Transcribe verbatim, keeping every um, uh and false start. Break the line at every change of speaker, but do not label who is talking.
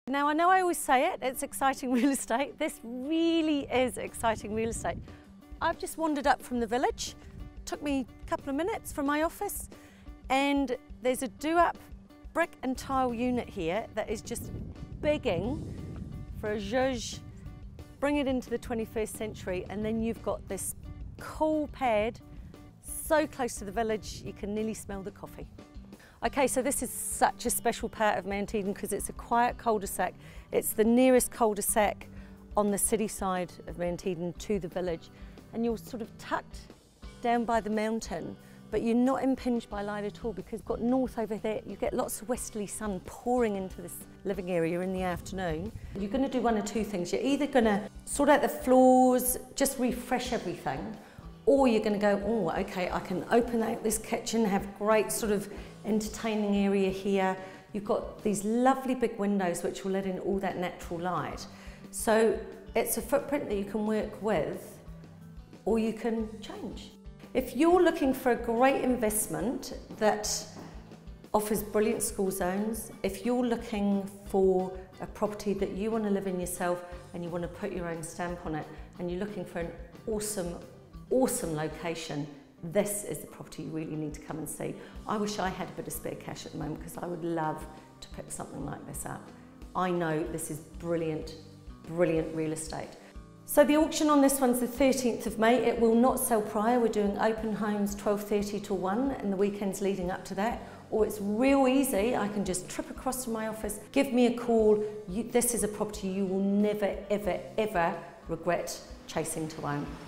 Now I know I always say it, it's exciting real estate. This really is exciting real estate. I've just wandered up from the village, took me a couple of minutes from my office, and there's a do-up brick and tile unit here that is just begging for a zhuzh, bring it into the twenty-first century, and then you've got this cool pad so close to the village you can nearly smell the coffee. Okay, so this is such a special part of Mount Eden because it's a quiet cul-de-sac. It's the nearest cul-de-sac on the city side of Mount Eden to the village, and you're sort of tucked down by the mountain, but you're not impinged by light at all because you've got north over there. You get lots of westerly sun pouring into this living area in the afternoon. You're going to do one of two things. You're either going to sort out the floors, just refresh everything, or you're going to go, oh, okay, I can open out this kitchen, have great sort of entertaining area here. You've got these lovely big windows which will let in all that natural light. So it's a footprint that you can work with, or you can change. If you're looking for a great investment that offers brilliant school zones, if you're looking for a property that you want to live in yourself and you want to put your own stamp on it, and you're looking for an awesome, awesome location, this is the property you really need to come and see. I wish I had a bit of spare cash at the moment because I would love to pick something like this up. I know this is brilliant, brilliant real estate. So the auction on this one's the thirteenth of May. It will not sell prior. We're doing open homes twelve thirty to one and the weekends leading up to that. Or it's real easy. I can just trip across to my office, give me a call. You, this is a property you will never, ever, ever regret chasing to own.